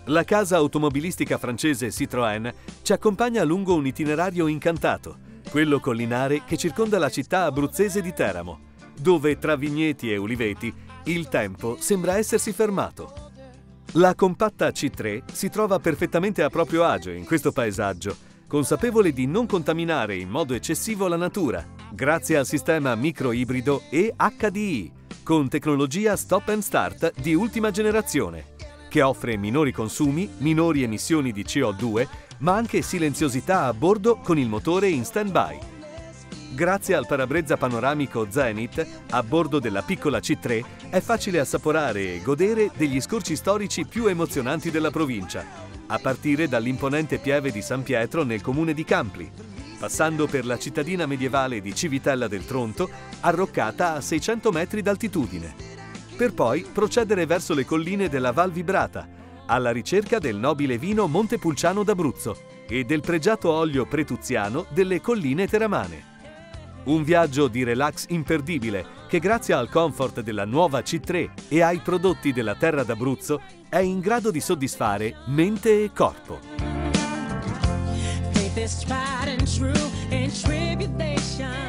La casa automobilistica francese Citroën ci accompagna lungo un itinerario incantato, quello collinare che circonda la città abruzzese di Teramo, dove tra vigneti e uliveti il tempo sembra essersi fermato. La compatta C3 si trova perfettamente a proprio agio in questo paesaggio, consapevole di non contaminare in modo eccessivo la natura, grazie al sistema microibrido e HDI, con tecnologia stop and start di ultima generazione, che offre minori consumi, minori emissioni di CO2, ma anche silenziosità a bordo con il motore in stand-by. Grazie al parabrezza panoramico Zenith, a bordo della piccola C3 è facile assaporare e godere degli scorci storici più emozionanti della provincia, a partire dall'imponente pieve di San Pietro nel comune di Campli, passando per la cittadina medievale di Civitella del Tronto, arroccata a 600 metri d'altitudine, per poi procedere verso le colline della Val Vibrata, alla ricerca del nobile vino Montepulciano d'Abruzzo e del pregiato olio pretuziano delle colline teramane. Un viaggio di relax imperdibile che grazie al comfort della nuova C3 e ai prodotti della terra d'Abruzzo è in grado di soddisfare mente e corpo. Faith is tried and true in tribulation.